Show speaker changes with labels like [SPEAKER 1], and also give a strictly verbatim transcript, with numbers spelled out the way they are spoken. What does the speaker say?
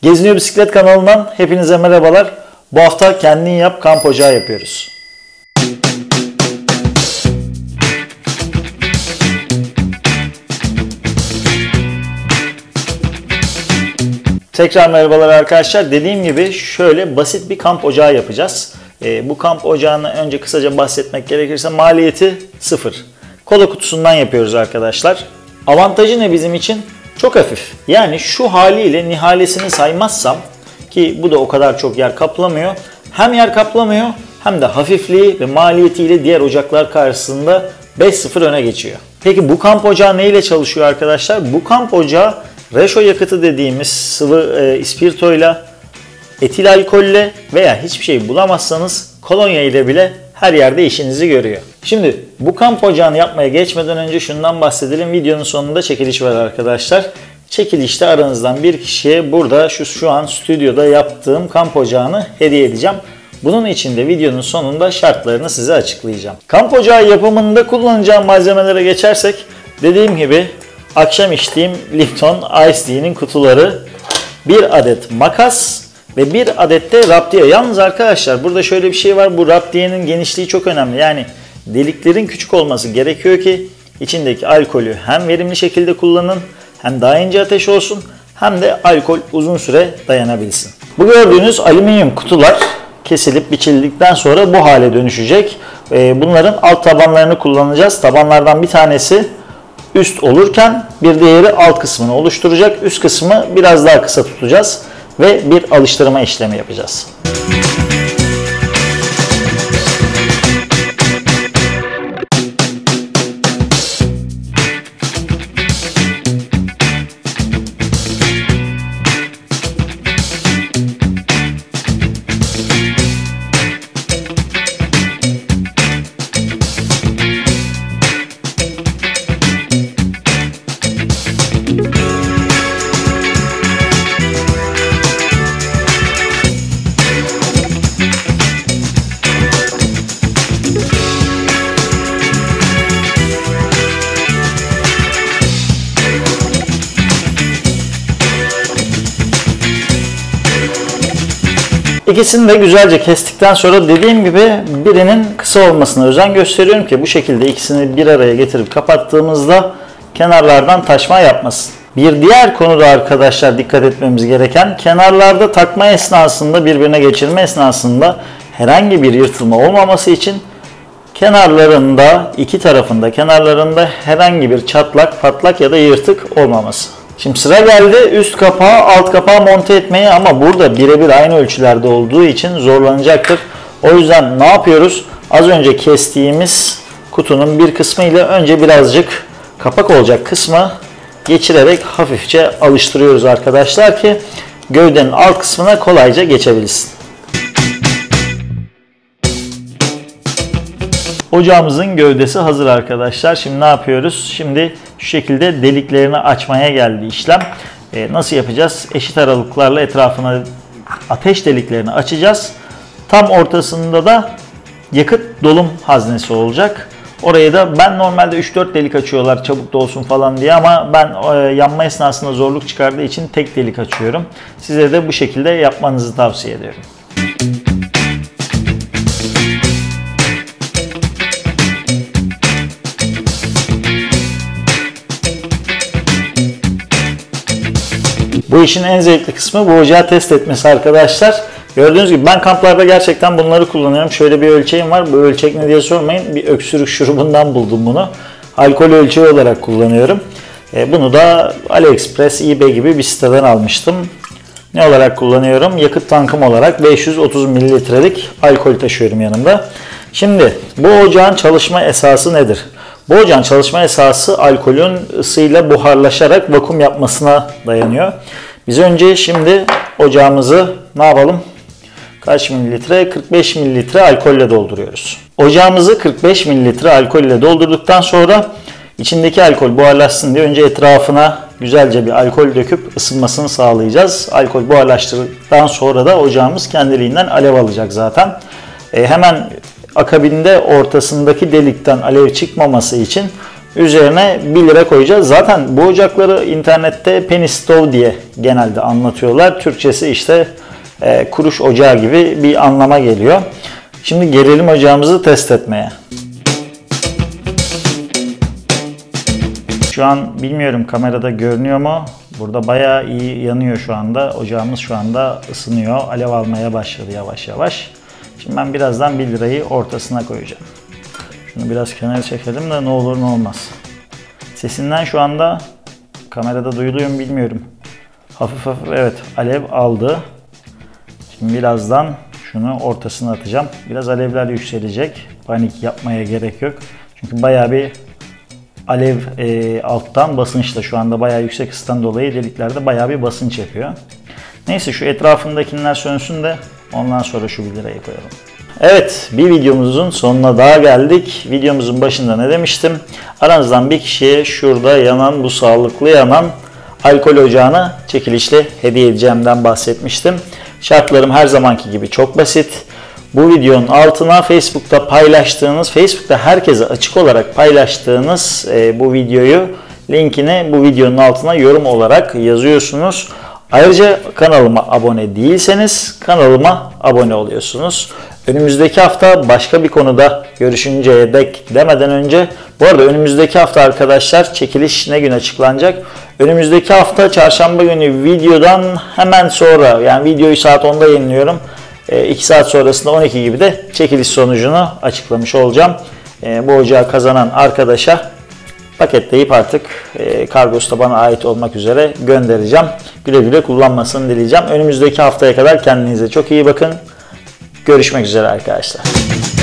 [SPEAKER 1] Geziniyor Bisiklet kanalından hepinize merhabalar. Bu hafta kendin yap kamp ocağı yapıyoruz. Tekrar merhabalar arkadaşlar. Dediğim gibi şöyle basit bir kamp ocağı yapacağız. E, bu kamp ocağını önce kısaca bahsetmek gerekirse maliyeti sıfır. Kola kutusundan yapıyoruz arkadaşlar. Avantajı ne bizim için? Çok hafif. Yani şu haliyle nihalesini saymazsam ki bu da o kadar çok yer kaplamıyor. Hem yer kaplamıyor hem de hafifliği ve maliyetiyle diğer ocaklar karşısında beş sıfır öne geçiyor. Peki bu kamp ocağı ne ile çalışıyor arkadaşlar? Bu kamp ocağı reşo yakıtı dediğimiz sıvı e, ispirtoyla, etil alkolle veya hiçbir şey bulamazsanız kolonya ile bile her yerde işinizi görüyor. Şimdi bu kamp ocağını yapmaya geçmeden önce şundan bahsedelim. Videonun sonunda çekiliş var arkadaşlar. Çekilişte aranızdan bir kişiye burada şu, şu an stüdyoda yaptığım kamp ocağını hediye edeceğim. Bunun için de videonun sonunda şartlarını size açıklayacağım. Kamp ocağı yapımında kullanacağım malzemelere geçersek dediğim gibi akşam içtiğim Lipton Ice Tea'nin kutuları, bir adet makas ve bir adet de raptiye. Yalnız arkadaşlar burada şöyle bir şey var. Bu raptiyenin genişliği çok önemli. Yani deliklerin küçük olması gerekiyor ki içindeki alkolü hem verimli şekilde kullanın, hem daha ince ateş olsun, hem de alkol uzun süre dayanabilsin. Bu gördüğünüz alüminyum kutular kesilip biçildikten sonra bu hale dönüşecek. Bunların alt tabanlarını kullanacağız. Tabanlardan bir tanesi üst olurken bir diğeri alt kısmını oluşturacak. Üst kısmı biraz daha kısa tutacağız ve bir alıştırma işlemi yapacağız. İkisini de güzelce kestikten sonra dediğim gibi birinin kısa olmasına özen gösteriyorum ki bu şekilde ikisini bir araya getirip kapattığımızda kenarlardan taşma yapmasın. Bir diğer konuda arkadaşlar dikkat etmemiz gereken, kenarlarda takma esnasında, birbirine geçirme esnasında herhangi bir yırtılma olmaması için kenarlarında, iki tarafında kenarlarında herhangi bir çatlak, patlak ya da yırtık olmaması. Şimdi sıra geldi üst kapağı, alt kapağı monte etmeye ama burada birebir aynı ölçülerde olduğu için zorlanacaktır. O yüzden ne yapıyoruz? Az önce kestiğimiz kutunun bir kısmı ile önce birazcık kapak olacak kısmı geçirerek hafifçe alıştırıyoruz arkadaşlar ki gövdenin alt kısmına kolayca geçebilsin. Ocağımızın gövdesi hazır arkadaşlar. Şimdi ne yapıyoruz? Şimdi şu şekilde deliklerini açmaya geldi işlem. Ee, nasıl yapacağız? Eşit aralıklarla etrafına ateş deliklerini açacağız. Tam ortasında da yakıt dolum haznesi olacak. Orayı da ben normalde üç dört delik açıyorlar çabuk dolsun falan diye ama ben e, yanma esnasında zorluk çıkardığı için tek delik açıyorum. Size de bu şekilde yapmanızı tavsiye ediyorum. Bu işin en zevkli kısmı bu ocağı test etmesi arkadaşlar. Gördüğünüz gibi ben kamplarda gerçekten bunları kullanıyorum. Şöyle bir ölçeğim var. Bu ölçek ne diye sormayın. Bir öksürük şurubundan buldum bunu. Alkol ölçeği olarak kullanıyorum. E, bunu da AliExpress, eBay gibi bir siteden almıştım. Ne olarak kullanıyorum? Yakıt tankım olarak beş yüz otuz mililitrelik alkol taşıyorum yanımda. Şimdi bu ocağın çalışma esası nedir? Bu ocağın çalışma esası alkolün ısıyla buharlaşarak vakum yapmasına dayanıyor. Biz önce şimdi ocağımızı ne yapalım? Kaç mililitre? kırk beş mililitre alkolle dolduruyoruz. Ocağımızı kırk beş mililitre alkolle doldurduktan sonra içindeki alkol buharlaşsın diye önce etrafına güzelce bir alkol döküp ısınmasını sağlayacağız. Alkol buharlaştırdıktan sonra da ocağımız kendiliğinden alev alacak zaten. E, hemen akabinde ortasındaki delikten alev çıkmaması için Üzerine bir lira koyacağız. Zaten bu ocakları internette penny stove diye genelde anlatıyorlar. Türkçesi işte e, kuruş ocağı gibi bir anlama geliyor. Şimdi gelelim ocağımızı test etmeye. Şu an bilmiyorum kamerada görünüyor mu? Burada bayağı iyi yanıyor şu anda. Ocağımız şu anda ısınıyor. Alev almaya başladı yavaş yavaş. Şimdi ben birazdan bir lirayı ortasına koyacağım. Şunu biraz kenara çekelim de ne olur ne olmaz. Sesinden şu anda kamerada duyuluyor mu bilmiyorum. Hafif hafif evet alev aldı. Şimdi birazdan şunu ortasına atacağım. Biraz alevler yükselecek. Panik yapmaya gerek yok. Çünkü bayağı bir alev e, alttan basınçla şu anda bayağı yüksek ısıdan dolayı deliklerde bayağı bir basınç yapıyor. Neyse şu etrafındakiler sönsün de ondan sonra şu bir lirayı koyalım. Evet, bir videomuzun sonuna daha geldik. Videomuzun başında ne demiştim? Aranızdan bir kişiye şurada yanan, bu sağlıklı yanan alkol ocağını çekilişle hediye edeceğimden bahsetmiştim. Şartlarım her zamanki gibi çok basit. Bu videonun altına Facebook'ta paylaştığınız, Facebook'ta herkese açık olarak paylaştığınız e, bu videoyu, linkini bu videonun altına yorum olarak yazıyorsunuz. Ayrıca kanalıma abone değilseniz kanalıma abone oluyorsunuz. Önümüzdeki hafta başka bir konuda görüşünceye dek demeden önce, bu arada önümüzdeki hafta arkadaşlar çekiliş ne gün açıklanacak? Önümüzdeki hafta çarşamba günü videodan hemen sonra, yani videoyu saat onda yayınlıyorum. iki saat sonrasında on iki gibi de çekiliş sonucunu açıklamış olacağım. Bu ocağı kazanan arkadaşa paketleyip artık kargosu da bana ait olmak üzere göndereceğim. Güle güle kullanmasını dileyeceğim. Önümüzdeki haftaya kadar kendinize çok iyi bakın. Görüşmek üzere arkadaşlar.